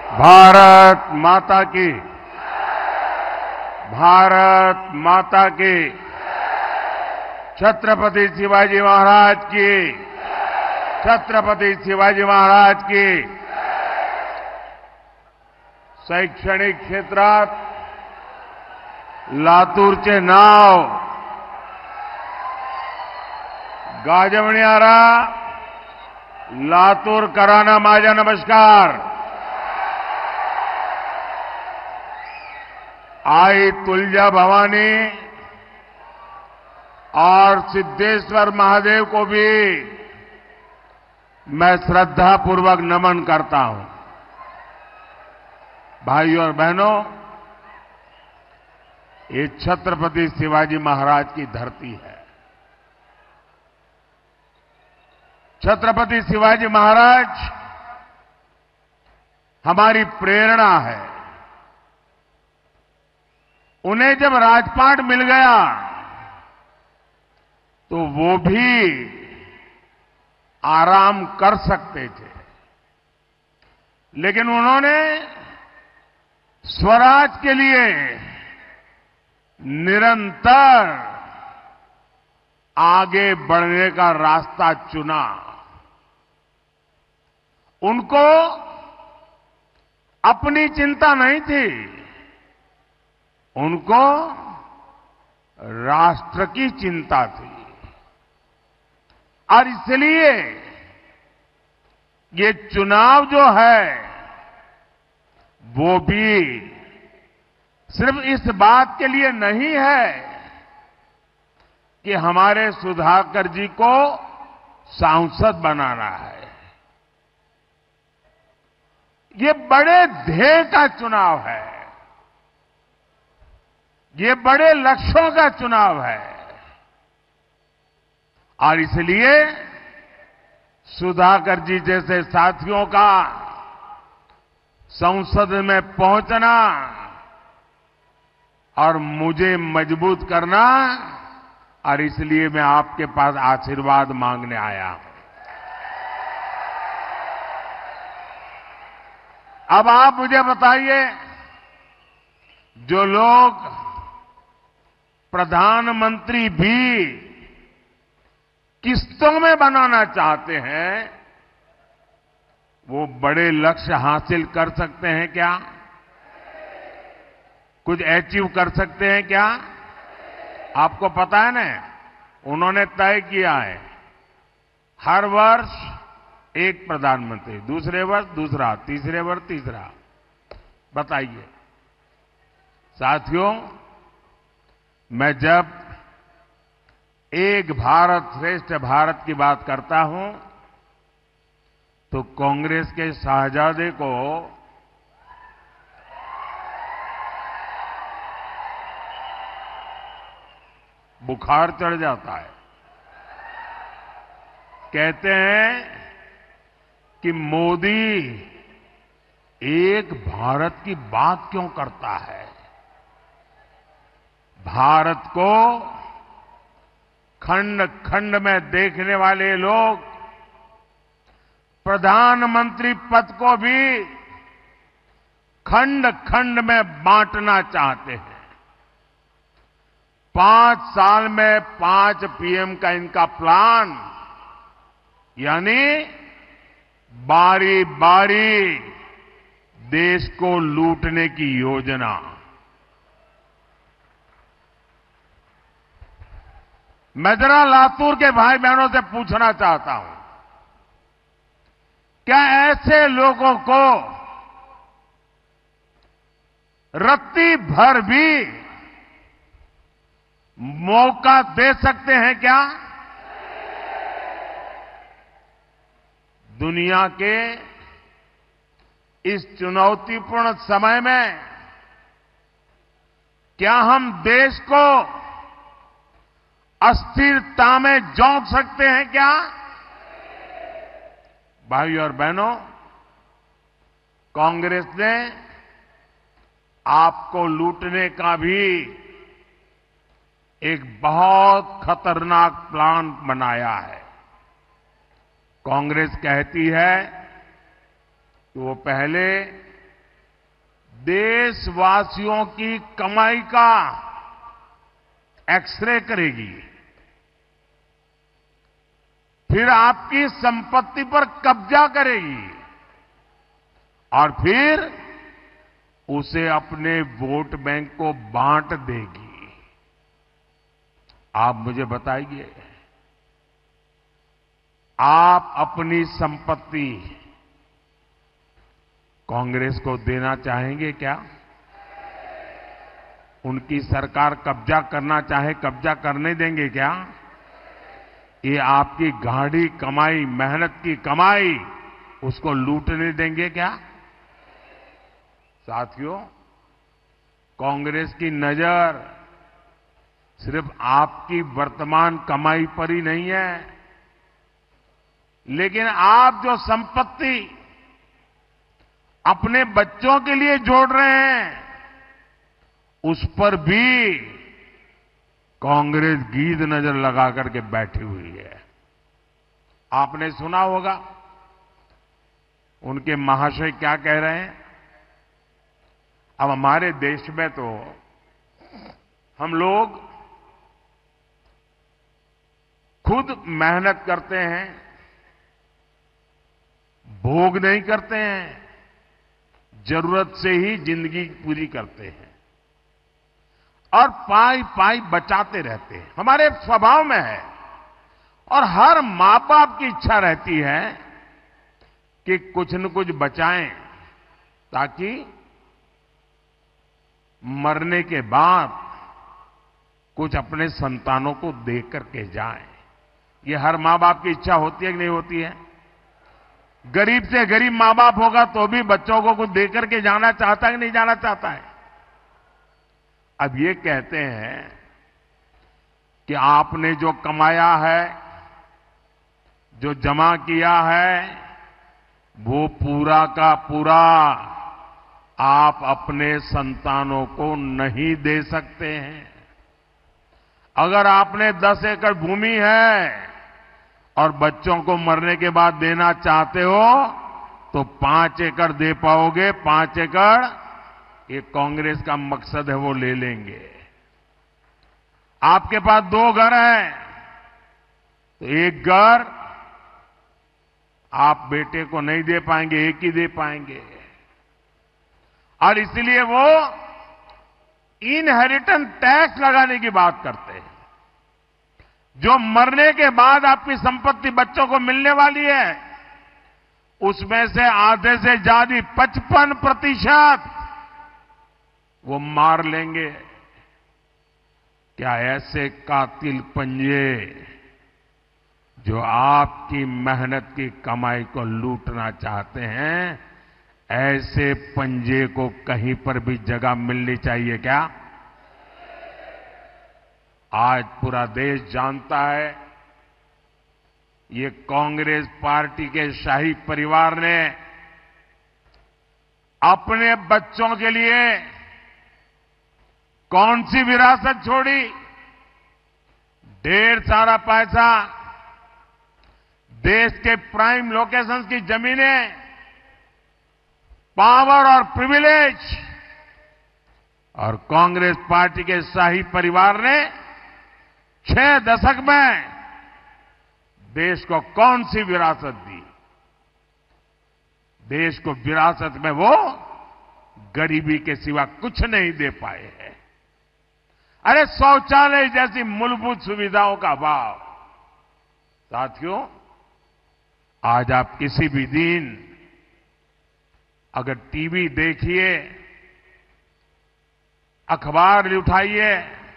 भारत माता की, भारत माता की, छत्रपति शिवाजी महाराज की, छत्रपति शिवाजी महाराज की। शैक्षणिक क्षेत्रात लातूरचे नाव गाजवणारा लातूरकरांना माझा नमस्कार। आई तुलजा भवानी और सिद्धेश्वर महादेव को भी मैं श्रद्धापूर्वक नमन करता हूं। भाइयों और बहनों, ये छत्रपति शिवाजी महाराज की धरती है। छत्रपति शिवाजी महाराज हमारी प्रेरणा है। उन्हें जब राजपाट मिल गया तो वो भी आराम कर सकते थे, लेकिन उन्होंने स्वराज के लिए निरंतर आगे बढ़ने का रास्ता चुना। उनको अपनी चिंता नहीं थी, उनको राष्ट्र की चिंता थी। और इसलिए ये चुनाव जो है वो भी सिर्फ इस बात के लिए नहीं है कि हमारे सुधाकर जी को सांसद बनाना है। ये बड़े ध्येय का चुनाव है, ये बड़े लक्ष्यों का चुनाव है। और इसलिए सुधाकर जी जैसे साथियों का संसद में पहुंचना और मुझे मजबूत करना, और इसलिए मैं आपके पास आशीर्वाद मांगने आया हूं। अब आप मुझे बताइए, जो लोग प्रधानमंत्री भी किस्तों में बनाना चाहते हैं, वो बड़े लक्ष्य हासिल कर सकते हैं क्या? कुछ अचीव कर सकते हैं क्या? आपको पता है ना, उन्होंने तय किया है हर वर्ष एक प्रधानमंत्री, दूसरे वर्ष दूसरा, तीसरे वर्ष तीसरा। बताइए साथियों, मैं जब एक भारत श्रेष्ठ भारत की बात करता हूं तो कांग्रेस के शाहजादे को बुखार चढ़ जाता है। कहते हैं कि मोदी एक भारत की बात क्यों करता है? भारत को खंड खंड में देखने वाले लोग प्रधानमंत्री पद को भी खंड खंड में बांटना चाहते हैं। 5 साल में 5 पीएम का इनका प्लान, यानी बारी बारी देश को लूटने की योजना। मैं जरा लातूर के भाई बहनों से पूछना चाहता हूं, क्या ऐसे लोगों को रत्ती भर भी मौका दे सकते हैं क्या? दुनिया के इस चुनौतीपूर्ण समय में क्या हम देश को अस्थिरता में झोंक सकते हैं क्या? भाइयों और बहनों, कांग्रेस ने आपको लूटने का भी एक बहुत खतरनाक प्लान बनाया है। कांग्रेस कहती है कि वो पहले देशवासियों की कमाई का एक्सरे करेगी, फिर आपकी संपत्ति पर कब्जा करेगी और फिर उसे अपने वोट बैंक को बांट देगी। आप मुझे बताइए, आप अपनी संपत्ति कांग्रेस को देना चाहेंगे क्या? उनकी सरकार कब्जा करना चाहे, कब्जा करने देंगे क्या? ये आपकी गाढ़ी कमाई, मेहनत की कमाई, उसको लूटने देंगे क्या? साथियों, कांग्रेस की नजर सिर्फ आपकी वर्तमान कमाई पर ही नहीं है, लेकिन आप जो संपत्ति अपने बच्चों के लिए जोड़ रहे हैं, उस पर भी कांग्रेस गीध नजर लगा करके बैठी हुई है। आपने सुना होगा उनके महाशय क्या कह रहे हैं। अब हमारे देश में तो हम लोग खुद मेहनत करते हैं, भोग नहीं करते हैं, जरूरत से ही जिंदगी पूरी करते हैं और पाई पाई बचाते रहते हैं, हमारे स्वभाव में है। और हर मां बाप की इच्छा रहती है कि कुछ न कुछ बचाएं ताकि मरने के बाद कुछ अपने संतानों को दे करके जाएं। ये हर मां बाप की इच्छा होती है कि नहीं होती है? गरीब से गरीब मां बाप होगा तो भी बच्चों को कुछ दे करके जाना चाहता है कि नहीं जाना चाहता है? अब ये कहते हैं कि आपने जो कमाया है, जो जमा किया है, वो पूरा का पूरा आप अपने संतानों को नहीं दे सकते हैं। अगर आपने 10 एकड़ भूमि है और बच्चों को मरने के बाद देना चाहते हो तो 5 एकड़ दे पाओगे। 5 एकड़ ये कांग्रेस का मकसद है, वो ले लेंगे। आपके पास 2 घर हैं तो 1 घर आप बेटे को नहीं दे पाएंगे, 1 ही दे पाएंगे। और इसलिए वो इनहेरिटेंस टैक्स लगाने की बात करते हैं। जो मरने के बाद आपकी संपत्ति बच्चों को मिलने वाली है, उसमें से आधे से ज्यादा 55% वो मार लेंगे। क्या ऐसे कातिल पंजे जो आपकी मेहनत की कमाई को लूटना चाहते हैं, ऐसे पंजे को कहीं पर भी जगह मिलनी चाहिए क्या? आज पूरा देश जानता है ये कांग्रेस पार्टी के शाही परिवार ने अपने बच्चों के लिए कौन सी विरासत छोड़ी। ढेर सारा पैसा, देश के प्राइम लोकेशंस की जमीनें, पावर और प्रिविलेज, और कांग्रेस पार्टी के शाही परिवार ने 6 दशक में देश को कौन सी विरासत दी? देश को विरासत में वो गरीबी के सिवा कुछ नहीं दे पाए हैं। अरे शौचालय जैसी मूलभूत सुविधाओं का अभाव। साथियों, आज आप किसी भी दिन अगर टीवी देखिए, अखबार उठाइए,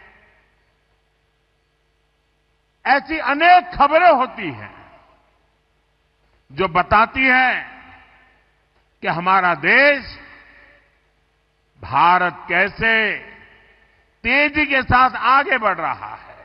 ऐसी अनेक खबरें होती हैं जो बताती हैं कि हमारा देश, भारत कैसे तेजी के साथ आगे बढ़ रहा है।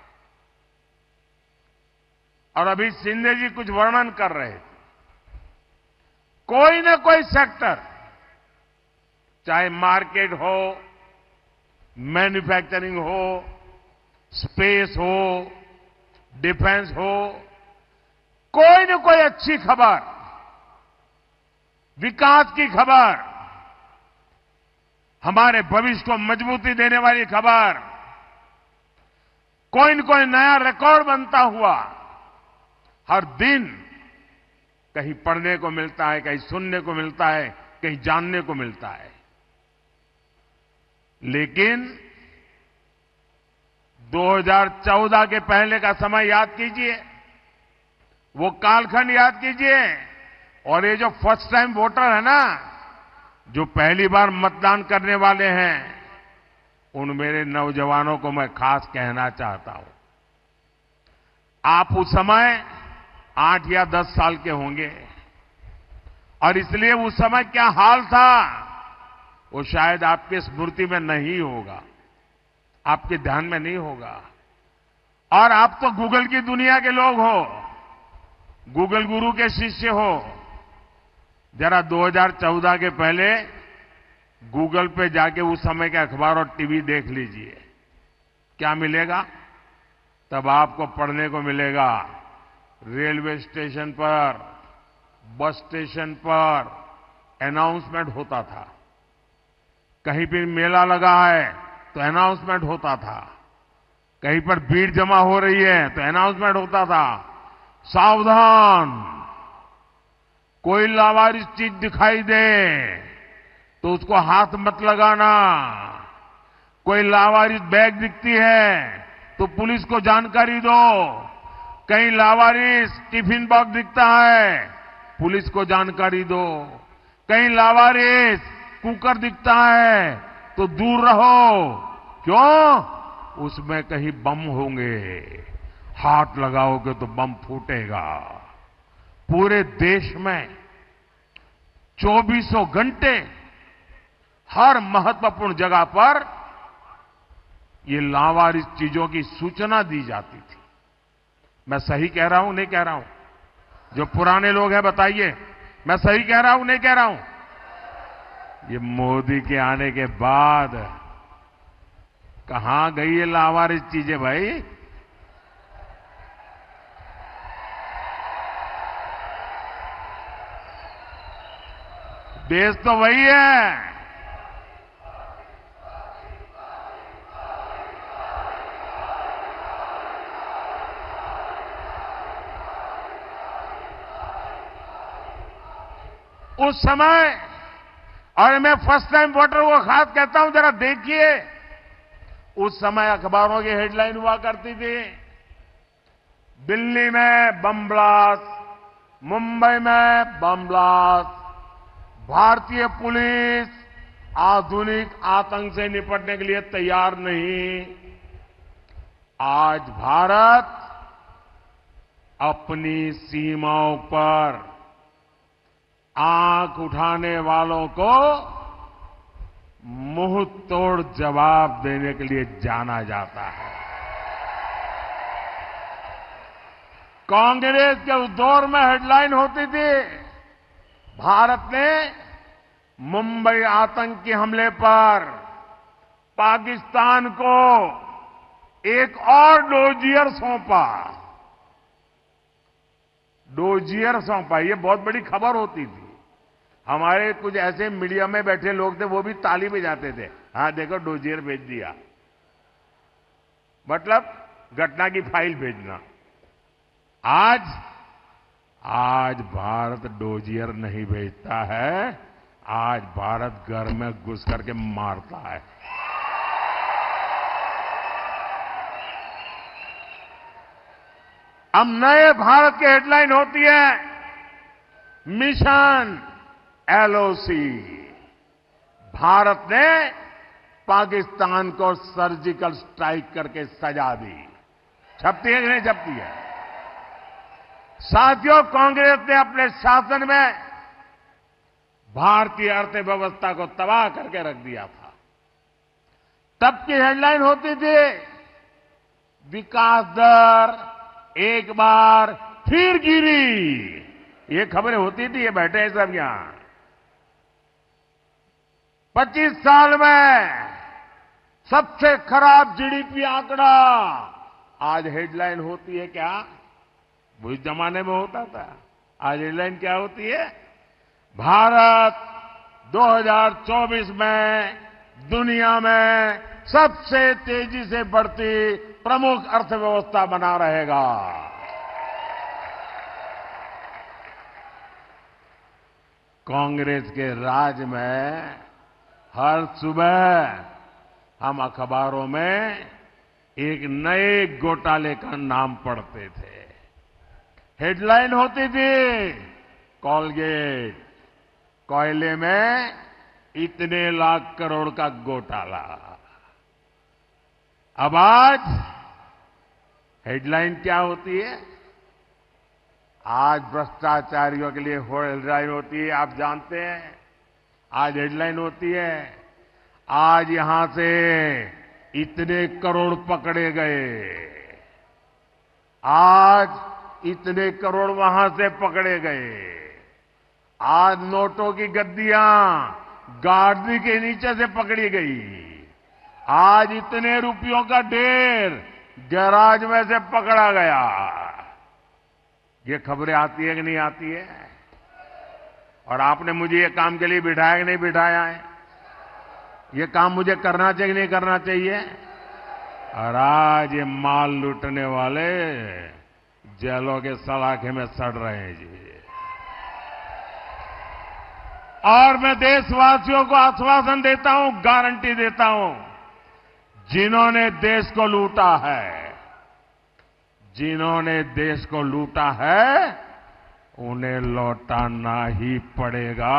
और अभी शिंदे जी कुछ वर्णन कर रहे थे। कोई न कोई सेक्टर, चाहे मार्केट हो, मैन्युफैक्चरिंग हो, स्पेस हो, डिफेंस हो, कोई न कोई अच्छी खबर, विकास की खबर हमारे भविष्य को मजबूती देने वाली खबर, कोई न कोई नया रिकॉर्ड बनता हुआ हर दिन कहीं पढ़ने को मिलता है, कहीं सुनने को मिलता है, कहीं जानने को मिलता है। लेकिन 2014 के पहले का समय याद कीजिए, वो कालखंड याद कीजिए, और ये जो फर्स्ट टाइम वोटर है ना, जो पहली बार मतदान करने वाले हैं, उन मेरे नौजवानों को मैं खास कहना चाहता हूं, आप उस समय 8 या 10 साल के होंगे, और इसलिए उस समय क्या हाल था वो शायद आपके स्मृति में नहीं होगा, आपके ध्यान में नहीं होगा। और आप तो गूगल की दुनिया के लोग हो, गूगल गुरु के शिष्य हो। जरा 2014 के पहले गूगल पे जाके उस समय के अखबार और टीवी देख लीजिए, क्या मिलेगा? तब आपको पढ़ने को मिलेगा, रेलवे स्टेशन पर, बस स्टेशन पर अनाउंसमेंट होता था, कहीं पर मेला लगा है तो अनाउंसमेंट होता था, कहीं पर भीड़ जमा हो रही है तो अनाउंसमेंट होता था, सावधान, कोई लावारिस चीज दिखाई दे तो उसको हाथ मत लगाना, कोई लावारिस बैग दिखती है तो पुलिस को जानकारी दो, कहीं लावारिस टिफिन बॉक्स दिखता है पुलिस को जानकारी दो, कहीं लावारिस कुकर दिखता है तो दूर रहो। क्यों? उसमें कहीं बम होंगे, हाथ लगाओगे तो बम फूटेगा। पूरे देश में 24 घंटे हर महत्वपूर्ण जगह पर ये लावारिस चीजों की सूचना दी जाती थी। मैं सही कह रहा हूं, नहीं कह रहा हूं? जो पुराने लोग हैं बताइए, मैं सही कह रहा हूं, नहीं कह रहा हूं? ये मोदी के आने के बाद कहां गई ये लावारिस चीजें भाई? देश तो वही है। उस समय, और मैं फर्स्ट टाइम वोटर को खास कहता हूं, जरा देखिए, उस समय अखबारों की हेडलाइन हुआ करती थी, दिल्ली में बम ब्लास्ट, मुंबई में बम ब्लास्ट, भारतीय पुलिस आधुनिक आतंक से निपटने के लिए तैयार नहीं। आज भारत अपनी सीमाओं पर आंख उठाने वालों को मुंह तोड़ जवाब देने के लिए जाना जाता है। कांग्रेस के उस दौर में हेडलाइन होती थी, भारत ने मुंबई आतंकी हमले पर पाकिस्तान को एक और डोजियर सौंपा। डोजियर सौंपा, ये बहुत बड़ी खबर होती थी। हमारे कुछ ऐसे मीडिया में बैठे लोग थे, वो भी ताली बजाते थे, हाँ देखो डोजियर भेज दिया, मतलब घटना की फाइल भेजना। आज भारत डोजियर नहीं भेजता है, आज भारत घर में घुस करके मारता है। अब नए भारत की हेडलाइन होती है, मिशन एलओसी। भारत ने पाकिस्तान को सर्जिकल स्ट्राइक करके सजा दी। छपती है कि नहीं छपती है? साथियों, कांग्रेस ने अपने शासन में भारतीय अर्थव्यवस्था को तबाह करके रख दिया था। तब की हेडलाइन होती थी, विकास दर एक बार फिर गिरी। ये खबरें होती थी, ये बैठे हैं सब यहां। 25 साल में सबसे खराब जीडीपी आंकड़ा। आज हेडलाइन होती है क्या? उस जमाने में होता था। आज हेडलाइन क्या होती है? भारत 2024 में दुनिया में सबसे तेजी से बढ़ती प्रमुख अर्थव्यवस्था बना रहेगा। कांग्रेस के राज में हर सुबह हम अखबारों में एक नए घोटाले का नाम पढ़ते थे। हेडलाइन होती थी, कोलगेट कोयले में इतने लाख करोड़ का घोटाला। अब आज हेडलाइन क्या होती है? आज भ्रष्टाचारियों के लिए हेडलाइन होती है, आप जानते हैं। आज हेडलाइन होती है, आज यहां से इतने करोड़ पकड़े गए, आज इतने करोड़ वहां से पकड़े गए, आज नोटों की गद्दियां गाड़ी के नीचे से पकड़ी गई, आज इतने रुपयों का ढेर गैराज में से पकड़ा गया। ये खबरें आती है कि नहीं आती है? और आपने मुझे ये काम के लिए बिठाया कि नहीं बिठाया है? ये काम मुझे करना चाहिए कि नहीं करना चाहिए? और आज ये माल लूटने वाले जेलों के सलाखे में सड़ रहे हैं जी। और मैं देशवासियों को आश्वासन देता हूं, गारंटी देता हूं, जिन्होंने देश को लूटा है, जिन्होंने देश को लूटा है, उन्हें लौटाना ही पड़ेगा।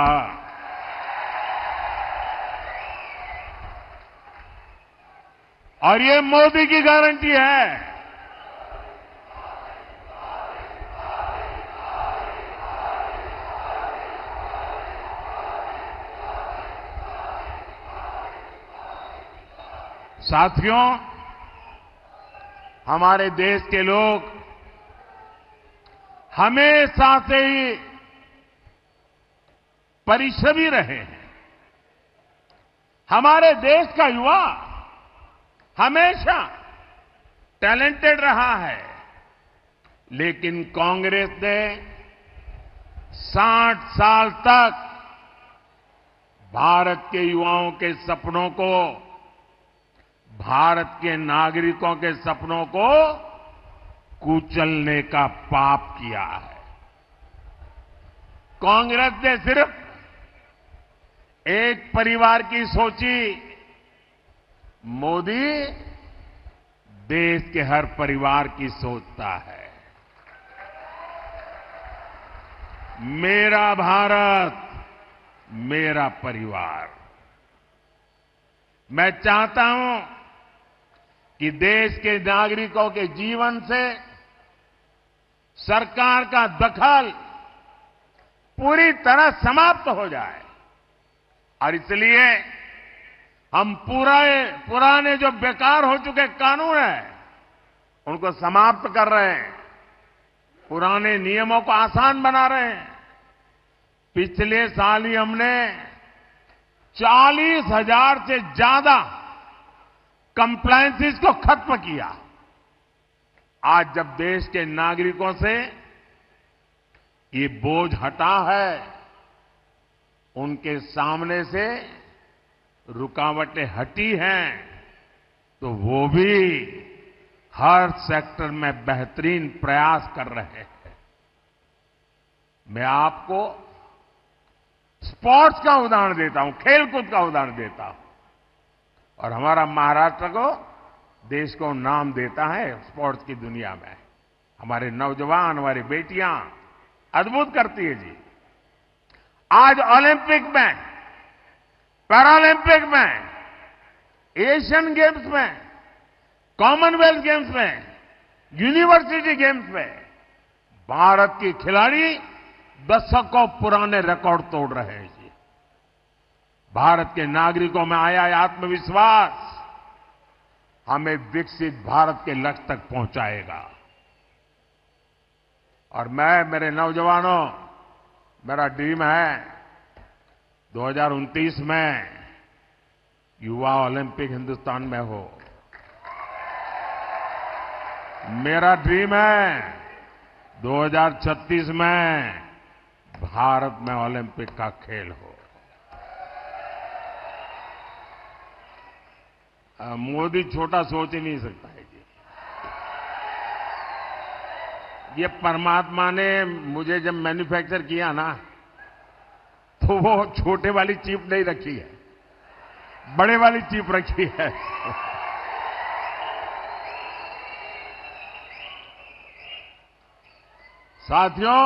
और ये मोदी की गारंटी है। साथियों, हमारे देश के लोग हमेशा से ही परिश्रमी रहे हैं। हमारे देश का युवा हमेशा टैलेंटेड रहा है, लेकिन कांग्रेस ने 60 साल तक भारत के युवाओं के सपनों को, भारत के नागरिकों के सपनों को कुचलने का पाप किया है। कांग्रेस ने सिर्फ एक परिवार की सोची, मोदी देश के हर परिवार की सोचता है। मेरा भारत, मेरा परिवार। मैं चाहता हूं कि देश के नागरिकों के जीवन से सरकार का दखल पूरी तरह समाप्त हो जाए, और इसलिए हम पुराने जो बेकार हो चुके कानून हैं, उनको समाप्त कर रहे हैं, पुराने नियमों को आसान बना रहे हैं। पिछले साल ही हमने 40,000 से ज्यादा कंप्लायंसेस को खत्म किया। आज जब देश के नागरिकों से ये बोझ हटा है, उनके सामने से रुकावटें हटी हैं, तो वो भी हर सेक्टर में बेहतरीन प्रयास कर रहे हैं। मैं आपको स्पोर्ट्स का उदाहरण देता हूं, खेलकूद का उदाहरण देता हूं, और हमारा महाराष्ट्र को देश को नाम देता है स्पोर्ट्स की दुनिया में। हमारे नौजवान, हमारी बेटियां अद्भुत करती है जी। आज ओलंपिक में, पैरालंपिक में, एशियन गेम्स में, कॉमनवेल्थ गेम्स में, यूनिवर्सिटी गेम्स में भारत की खिलाड़ी दशकों पुराने रिकॉर्ड तोड़ रहे हैं जी। भारत के नागरिकों में आया आत्मविश्वास हमें विकसित भारत के लक्ष्य तक पहुंचाएगा। और मेरे नौजवानों, मेरा ड्रीम है 2029 में युवा ओलंपिक हिंदुस्तान में हो। मेरा ड्रीम है 2036 में भारत में ओलंपिक का खेल हो। मोदी छोटा सोच ही नहीं सकता है जी। ये परमात्मा ने मुझे जब मैन्युफैक्चर किया ना, तो वो छोटे वाली चिप नहीं रखी है, बड़े वाली चिप रखी है। साथियों,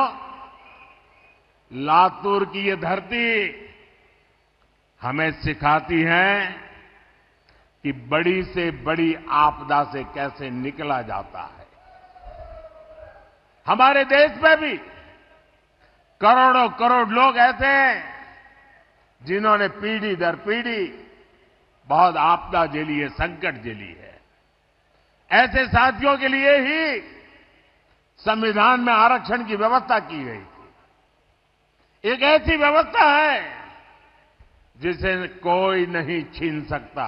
लातूर की ये धरती हमें सिखाती है कि बड़ी से बड़ी आपदा से कैसे निकला जाता है। हमारे देश में भी करोड़ों करोड़ लोग ऐसे हैं जिन्होंने पीढ़ी दर पीढ़ी बहुत आपदा झेली है, संकट झेली है। ऐसे साथियों के लिए ही संविधान में आरक्षण की व्यवस्था की गई थी। एक ऐसी व्यवस्था है जिसे कोई नहीं छीन सकता।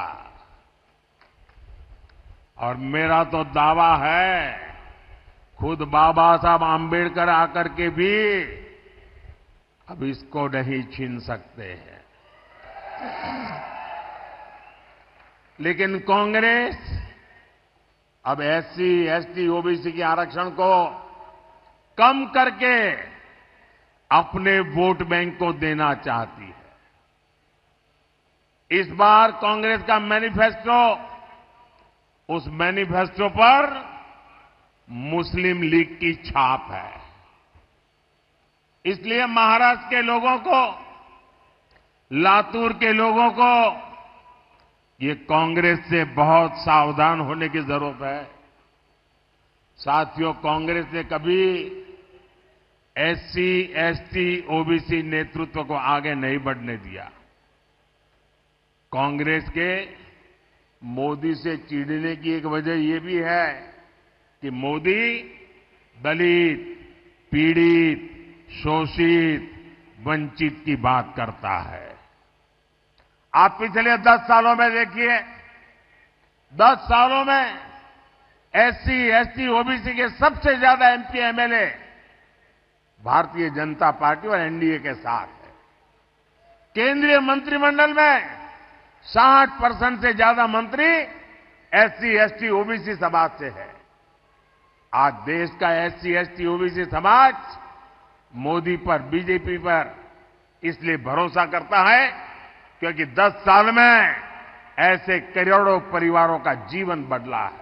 और मेरा तो दावा है, खुद बाबा साहब आंबेडकर आकर के भी अब इसको नहीं छीन सकते हैं। लेकिन कांग्रेस अब एससी, एसटी, ओबीसी के आरक्षण को कम करके अपने वोट बैंक को देना चाहती है। इस बार कांग्रेस का मैनिफेस्टो, उस मैनिफेस्टो पर मुस्लिम लीग की छाप है। इसलिए महाराष्ट्र के लोगों को, लातूर के लोगों को ये कांग्रेस से बहुत सावधान होने की जरूरत है। साथियों, कांग्रेस ने कभी एससी, एसटी, ओबीसी नेतृत्व को आगे नहीं बढ़ने दिया। कांग्रेस के मोदी से चिढ़ने की एक वजह यह भी है कि मोदी दलित, पीड़ित, शोषित, वंचित की बात करता है। आप पिछले 10 सालों में देखिए, 10 सालों में एससी, एसटी, ओबीसी के सबसे ज्यादा MP, MLA Bharatiya Janata party और एनडीए के साथ है। केंद्रीय मंत्रिमंडल में 60% से ज्यादा मंत्री एससी, एसटी, ओबीसी समाज से है। आज देश का एससी, एसटी, ओबीसी समाज मोदी पर, बीजेपी पर इसलिए भरोसा करता है क्योंकि 10 साल में ऐसे करोड़ों परिवारों का जीवन बदला है।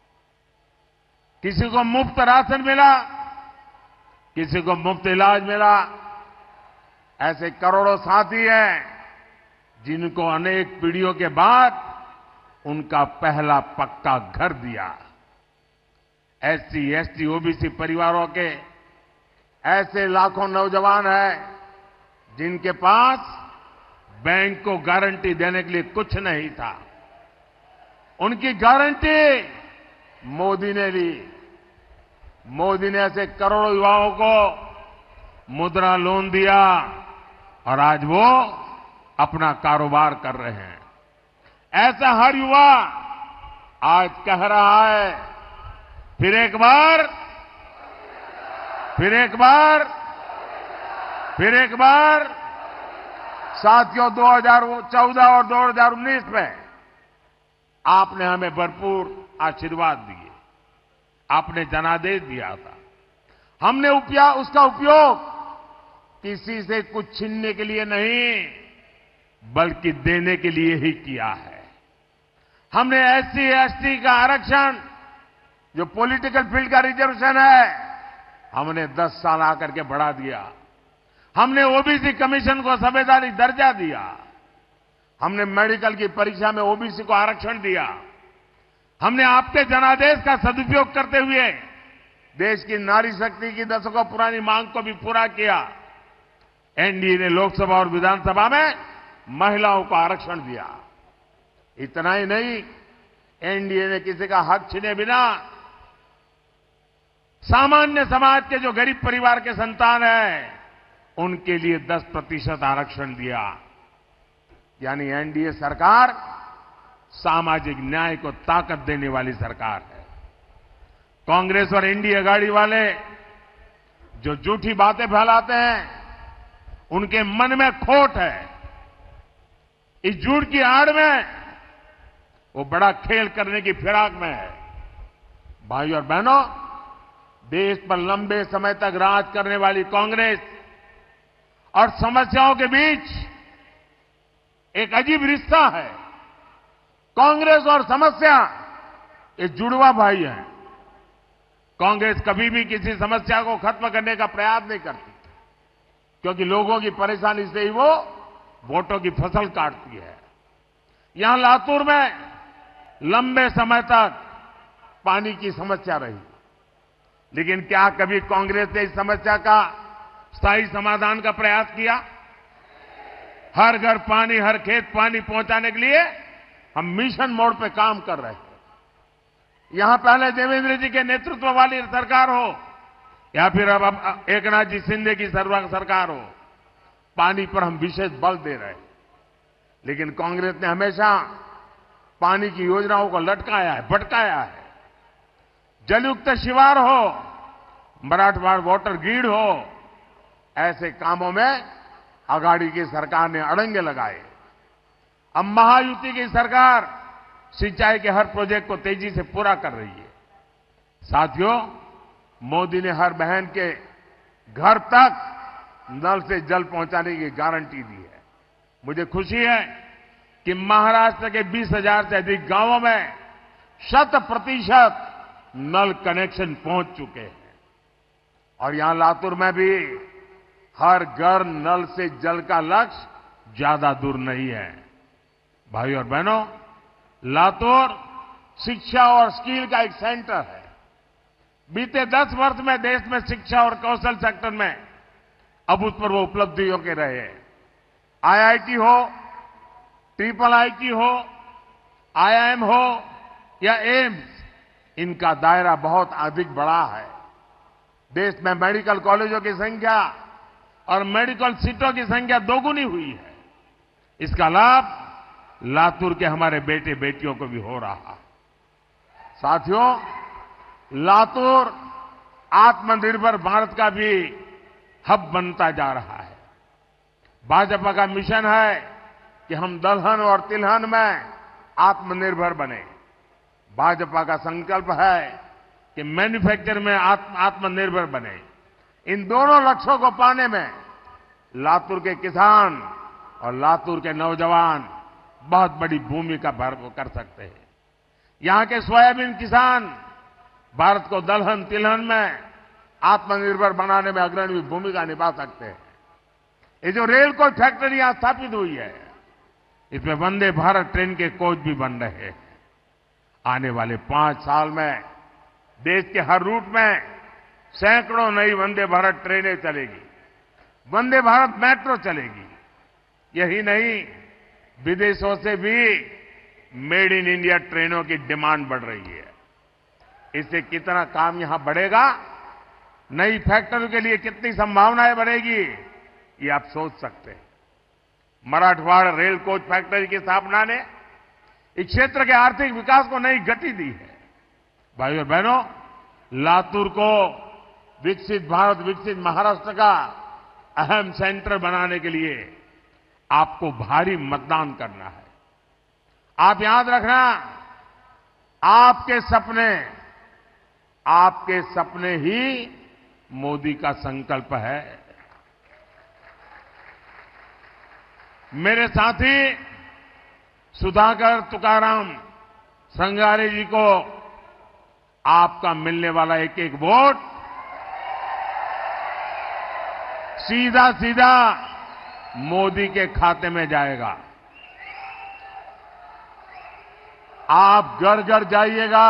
किसी को मुफ्त राशन मिला, किसी को मुफ्त इलाज मिला। ऐसे करोड़ों साथी हैं जिनको अनेक पीढ़ियों के बाद उनका पहला पक्का घर दिया। एससी, एसटी, ओबीसी परिवारों के ऐसे लाखों नौजवान हैं जिनके पास बैंक को गारंटी देने के लिए कुछ नहीं था। उनकी गारंटी मोदी ने ली। मोदी ने ऐसे करोड़ों युवाओं को मुद्रा लोन दिया और आज वो अपना कारोबार कर रहे हैं। ऐसा हर युवा आज कह रहा है, फिर एक बार, फिर एक बार, फिर एक बार। साथियों, 2014 और 2019 में आपने हमें भरपूर आशीर्वाद दिए, आपने जनादेश दिया था। हमने उसका उपयोग किसी से कुछ छीनने के लिए नहीं, बल्कि देने के लिए ही किया है। हमने एससी, एसटी का आरक्षण, जो पॉलिटिकल फील्ड का रिजर्वेशन है, हमने 10 साल आकर के बढ़ा दिया। हमने ओबीसी कमीशन को संवैधानिक दर्जा दिया। हमने मेडिकल की परीक्षा में ओबीसी को आरक्षण दिया। हमने आपके जनादेश का सदुपयोग करते हुए देश की नारी शक्ति की दशकों पुरानी मांग को भी पूरा किया। एनडीए ने लोकसभा और विधानसभा में महिलाओं को आरक्षण दिया। इतना ही नहीं, एनडीए ने किसी का हक छीने बिना सामान्य समाज के जो गरीब परिवार के संतान हैं, उनके लिए 10% आरक्षण दिया। यानी एनडीए सरकार सामाजिक न्याय को ताकत देने वाली सरकार है। कांग्रेस और इंडिया आघाड़ी वाले जो झूठी बातें फैलाते हैं, उनके मन में खोट है। इस झूठ की आड़ में वो बड़ा खेल करने की फिराक में है। भाइयों और बहनों, देश पर लंबे समय तक राज करने वाली कांग्रेस और समस्याओं के बीच एक अजीब रिश्ता है। कांग्रेस और समस्या ये जुड़वा भाई हैं। कांग्रेस कभी भी किसी समस्या को खत्म करने का प्रयास नहीं करती, क्योंकि लोगों की परेशानी से ही वो वोटों की फसल काटती है। यहां लातूर में लंबे समय तक पानी की समस्या रही, लेकिन क्या कभी कांग्रेस ने इस समस्या का स्थायी समाधान का प्रयास किया? हर घर पानी, हर खेत पानी पहुंचाने के लिए हम मिशन मोड पे काम कर रहे हैं। यहां पहले देवेंद्र जी के नेतृत्व वाली सरकार हो या फिर अब एकनाथ जी शिंदे की सरकार हो, पानी पर हम विशेष बल दे रहे हैं। लेकिन कांग्रेस ने हमेशा पानी की योजनाओं को लटकाया है, भटकाया है। जलयुक्त शिवार हो, मराठवाड़ वाटर ग्रिड हो, ऐसे कामों में अगाड़ी की सरकार ने अड़ंगे लगाए। अब महायुति की सरकार सिंचाई के हर प्रोजेक्ट को तेजी से पूरा कर रही है। साथियों, मोदी ने हर बहन के घर तक नल से जल पहुंचाने की गारंटी दी है। मुझे खुशी है कि महाराष्ट्र के 20,000 से अधिक गांवों में 100% नल कनेक्शन पहुंच चुके हैं। और यहां लातूर में भी हर घर नल से जल का लक्ष्य ज्यादा दूर नहीं है। भाइयों और बहनों, लातूर शिक्षा और स्किल का एक सेंटर है। बीते 10 वर्ष में देश में शिक्षा और कौशल सेक्टर में अभूतपूर्व उपलब्धियों के रहे हैं। आईआईटी हो, ट्रिपल आईटी हो, आईआईएम हो या एम्स, इनका दायरा बहुत अधिक बड़ा है। देश में मेडिकल कॉलेजों की संख्या और मेडिकल सीटों की संख्या दोगुनी हुई है। इसका लाभ लातूर के हमारे बेटे बेटियों को भी हो रहा है। साथियों, लातूर आत्मनिर्भर भारत का भी हब बनता जा रहा है। भाजपा का मिशन है कि हम दलहन और तिलहन में आत्मनिर्भर बने। भाजपा का संकल्प है कि मैन्युफैक्चर में आत्मनिर्भर बने। इन दोनों लक्ष्यों को पाने में लातूर के किसान और लातूर के नौजवान बहुत बड़ी भूमिका कर सकते हैं। यहां के सोयाबीन किसान भारत को दलहन तिलहन में आत्मनिर्भर बनाने में अग्रणी भूमिका निभा सकते हैं। ये जो रेल कोच फैक्ट्री यहां स्थापित हुई है, इसमें वंदे भारत ट्रेन के कोच भी बन रहे हैं। आने वाले 5 साल में देश के हर रूट में सैकड़ों नई वंदे भारत ट्रेनें चलेगी, वंदे भारत मेट्रो चलेगी। यही नहीं, विदेशों से भी मेड इन इंडिया ट्रेनों की डिमांड बढ़ रही है। इससे कितना काम यहां बढ़ेगा, नई फैक्ट्रियों के लिए कितनी संभावनाएं बढ़ेगी, ये आप सोच सकते हैं। मराठवाड़ रेल कोच फैक्ट्री की स्थापना ने इस क्षेत्र के आर्थिक विकास को नई गति दी है। भाइयों और बहनों, लातूर को विकसित भारत, विकसित महाराष्ट्र का अहम सेंटर बनाने के लिए आपको भारी मतदान करना है। आप याद रखना, आपके सपने ही मोदी का संकल्प है। मेरे साथी सुधाकर तुकाराम संगारे जी को आपका मिलने वाला एक एक वोट सीधा सीधा मोदी के खाते में जाएगा। आप घर घर जाइएगा,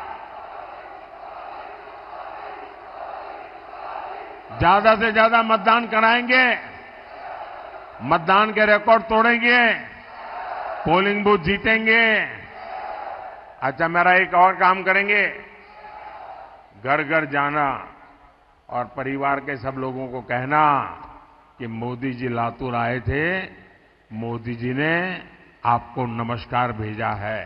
ज्यादा से ज्यादा मतदान कराएंगे, मतदान के रिकॉर्ड तोड़ेंगे, पोलिंग बूथ जीतेंगे। अच्छा, मेरा एक और काम करेंगे, घर घर जाना और परिवार के सब लोगों को कहना कि मोदी जी लातूर आए थे, मोदी जी ने आपको नमस्कार भेजा है।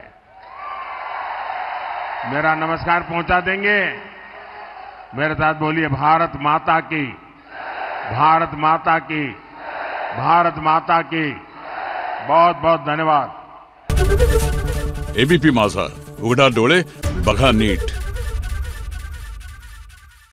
मेरा नमस्कार पहुंचा देंगे। मेरे साथ बोलिए, भारत माता की, भारत माता की, भारत माता की। बहुत बहुत धन्यवाद। एबीपी माझा, उघडा डोळे बघा नीट.